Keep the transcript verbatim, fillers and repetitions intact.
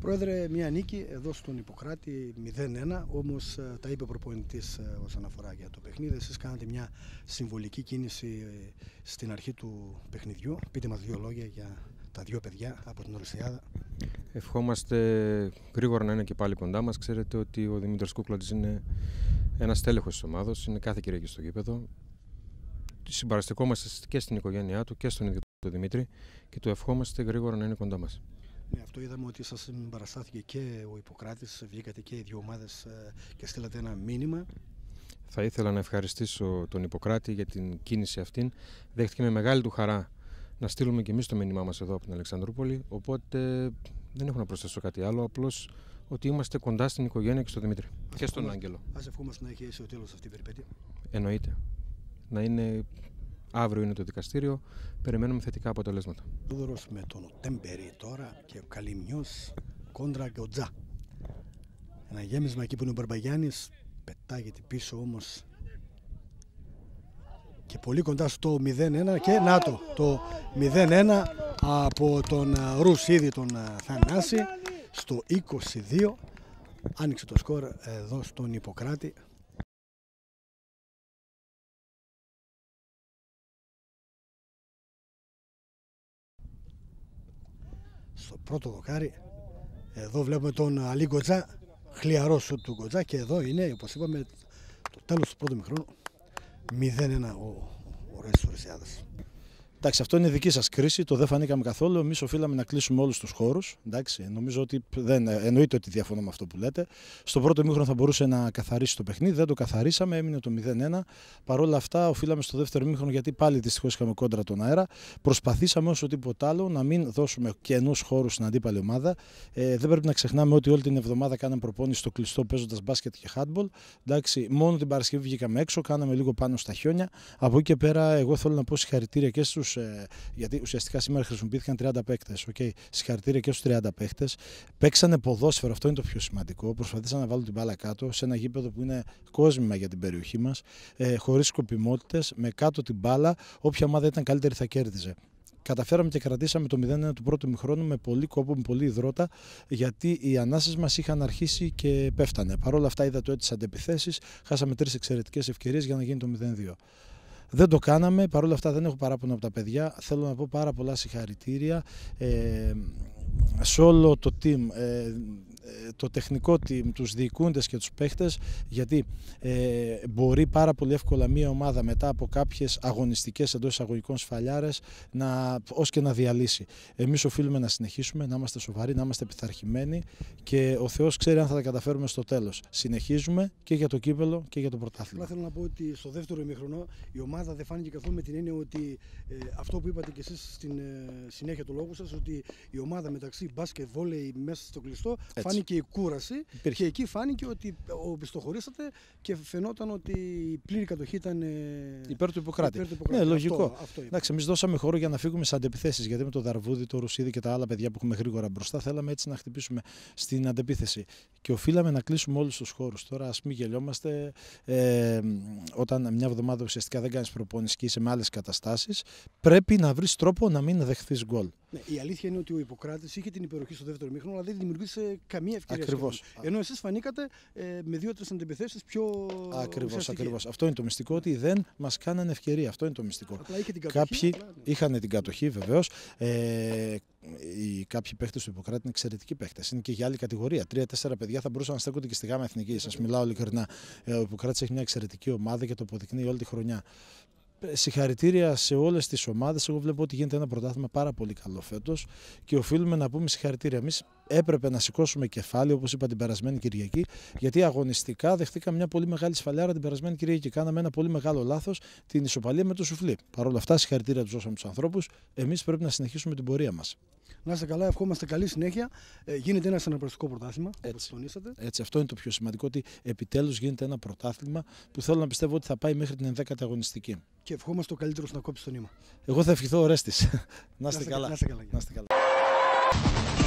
Πρόεδρε, μια νίκη εδώ στον Ιπποκράτη μηδέν ένα, όμως τα είπε ο προπονητής όσον αφορά για το παιχνίδι. Εσείς κάνατε μια συμβολική κίνηση στην αρχή του παιχνιδιού. Πείτε μας δύο λόγια για τα δύο παιδιά από την Ορυσιάδα. Ευχόμαστε γρήγορα να είναι και πάλι κοντά μας. Ξέρετε ότι ο Δημήτρης Κούκλατης είναι ένας τέλεχος της ομάδος, είναι κάθε Κυριακή στο γήπεδο. Συμπαραστεκόμαστε και στην οικογένειά του και στον ίδιο τον Δημήτρη και του ευχόμαστε γρήγορα να είναι κοντά μας. Ναι, αυτό είδαμε ότι σας παραστάθηκε και ο Ιπποκράτης, βγήκατε και οι δύο ομάδες και στείλατε ένα μήνυμα. Θα ήθελα να ευχαριστήσω τον Ιπποκράτη για την κίνηση αυτήν. Δέχτηκε με μεγάλη του χαρά να στείλουμε και εμείς το μήνυμά μας εδώ από την Αλεξανδρούπολη. Οπότε δεν έχω να προσθέσω κάτι άλλο, απλώς ότι είμαστε κοντά στην οικογένεια και στον Δημήτρη. Ας και στον Άγγελο. Ας ευχόμαστε να έχει αίσιο τέλος αυτή η περιπέτεια. Εννοείται. Να είναι. Αύριο είναι το δικαστήριο. Περιμένουμε θετικά αποτελέσματα. Τούδωρος με τον Τέμπερι τώρα και ο Καλυμνιός κόντρα Γκοτζά. Ένα γέμισμα εκεί που είναι ο Μπαρμπαγιάννης. Πετάγεται πίσω όμως. Και πολύ κοντά στο μηδέν ένα. Και να το, το μηδέν ένα από τον Ρουσίδη τον Θανάση. Στο είκοσι δύο. Άνοιξε το σκορ εδώ στον Ιπποκράτη. Στο πρώτο δοκάρι, εδώ βλέπουμε τον Αλή Γκοτζά, χλιαρό σουτ του Γκοτζά και εδώ είναι, όπως είπαμε, το τέλος του πρώτου μηχρόνου, μηδέν ένα ο, ο Ρέσης της Ορυσιάδας. Εντάξει, αυτό είναι δική σας κρίση, το δεν φανήκαμε καθόλου. Εμείς οφείλαμε να κλείσουμε όλους τους χώρους. Εντάξει, νομίζω ότι δεν εννοείται ότι διαφωνώ με αυτό που λέτε. Στο πρώτο ημίχρονο θα μπορούσε να καθαρίσει το παιχνίδι, δεν το καθαρίσαμε, έμεινε το μηδέν ένα. Παρ' όλα αυτά, οφείλαμε στο δεύτερο ημίχρονο, γιατί πάλι δυστυχώς είχαμε κόντρα τον αέρα. Προσπαθήσαμε όσο τίποτα άλλο να μην δώσουμε κενούς χώρους στην αντίπαλη ομάδα. Ε, δεν πρέπει να ξεχνάμε ότι όλη την εβδομάδα κάναμε προπόνηση στο κλειστό παίζοντας μπάσκετ και handball. Εντάξει, μόνο την Παρασκευή βγήκαμε έξω, κάναμε λίγο πάνω στα χιόνια. Από εκεί και πέρα, εγώ θέλω να πω συγχαρητήρια και στους. Γιατί ουσιαστικά σήμερα χρησιμοποιήθηκαν τριάντα παίκτες. Okay. Συγχαρητήρια και στους τριάντα παίκτες. Παίξανε ποδόσφαιρο, αυτό είναι το πιο σημαντικό. Προσπαθήσαν να βάλουν την μπάλα κάτω σε ένα γήπεδο που είναι κόσμημα για την περιοχή μας, ε, χωρίς σκοπιμότητες, με κάτω την μπάλα. Όποια ομάδα ήταν καλύτερη θα κέρδιζε. Καταφέραμε και κρατήσαμε το μηδέν ένα του πρώτου ημιχρόνου με πολύ κόπο, με πολύ υδρότα, γιατί οι ανάσες μας είχαν αρχίσει και πέφτανε. Παρ' όλα αυτά, είδατε ότι τις αντεπιθέσεις χάσαμε τρεις εξαιρετικές ευκαιρίες για να γίνει το μηδέν δύο. Δεν το κάναμε, παρόλα αυτά δεν έχω παράπονο από τα παιδιά. Θέλω να πω πάρα πολλά συγχαρητήρια ε, σε όλο το team, ε, το τεχνικό team, τους διοικούντες και τους παίχτες, γιατί ε, μπορεί πάρα πολύ εύκολα μια ομάδα μετά από κάποιες αγωνιστικές εντός εισαγωγικών σφαλιάρες να, ως και να διαλύσει. Εμείς οφείλουμε να συνεχίσουμε, να είμαστε σοβαροί, να είμαστε πειθαρχημένοι και ο Θεός ξέρει αν θα τα καταφέρουμε στο τέλος. Συνεχίζουμε και για το κύπελλο και για το πρωτάθλημα. Θέλω να πω ότι στο δεύτερο ημιχρονό η ομάδα δεν φάνηκε καθόλου, με την έννοια ότι ε, αυτό που είπατε και εσείς στην ε, συνέχεια του λόγου σας, ότι η ομάδα μεταξύ μπάσκετ, βόλεϊ μέσα στο κλειστό, έτσι, φάνηκε η κούραση. Υπήρχε. Και εκεί φάνηκε ότι οπισθοχωρήσατε και φαινόταν ότι η πλήρη κατοχή ήταν ε, υπέρ του Ιπποκράτη. Υπέρ του Ιπποκράτη. Ναι, λογικό. Αυτό, αυτό Εντάξει, εμείς δώσαμε χώρο για να φύγουμε σε αντεπιθέσεις, γιατί με το Δαρβούδι, το Ρουσίδι και τα άλλα παιδιά που έχουμε γρήγορα μπροστά θέλαμε έτσι να χτυπήσουμε στην αντεπίθεση. Και οφείλαμε να κλείσουμε όλους τους χώρους. Τώρα, ας μην γελιόμαστε, ε, όταν μια εβδομάδα ουσιαστικά δεν κάνεις προπόνηση και είσαι με άλλες καταστάσεις, πρέπει να βρεις τρόπο να μην δεχθείς γκολ. Ναι, η αλήθεια είναι ότι ο Ιπποκράτης είχε την υπεροχή στο δεύτερο ημίχρονο, αλλά δεν δημιουργήσε καμία ευκαιρία. Ακριβώς. Ενώ εσείς φανήκατε ε, με δύο-τρεις αντεπιθέσεις πιο. Ακριβώς, ακριβώς. Αυτό είναι το μυστικό, ότι δεν μας κάνανε ευκαιρία. Αυτό είναι το μυστικό. Απλά είχε την κατοχή, Κάποιοι απλά, ναι. είχαν την κατοχή, βεβαίως. Ε, οι, κάποιοι παίχτες του Ιπποκράτη είναι εξαιρετικοί παίχτες. Είναι και για άλλη κατηγορία. Τρία-τέσσερα παιδιά θα μπορούσαν να στέκονται και στη γάμα εθνική. Σας μιλάω ειλικρινά. Ε, ο Ιπποκράτης έχει μια εξαιρετική ομάδα και το αποδεικνύει όλη τη χρονιά. Συγχαρητήρια σε όλες τις ομάδες. Εγώ βλέπω ότι γίνεται ένα πρωτάθλημα πάρα πολύ καλό φέτος και οφείλουμε να πούμε συγχαρητήρια. Εμείς έπρεπε να σηκώσουμε κεφάλι, όπως είπα, την περασμένη Κυριακή, γιατί αγωνιστικά δεχτήκαμε μια πολύ μεγάλη σφαλιάρα την περασμένη Κυριακή και κάναμε ένα πολύ μεγάλο λάθος, την ισοπαλία με το σουφλί. Παρ' όλα αυτά, συγχαρητήρια τους δώσαμε τους ανθρώπους. Εμείς πρέπει να συνεχίσουμε την πορεία μας. Να είστε καλά, ευχόμαστε καλή συνέχεια. Ε, γίνεται ένα συναρπαστικό πρωτάθλημα, όπως τονίσατε. Έτσι, αυτό είναι το πιο σημαντικό, ότι επιτέλους γίνεται ένα πρωτάθλημα που θέλω να πιστεύω ότι θα πάει μέχρι την ενδέκατη αγωνιστική. Και ευχόμαστε ο καλύτερος να κόψει το νήμα. Εγώ θα ευχηθώ ο Ρέστης. Να είστε καλά. Να είστε καλά. Να είστε καλά.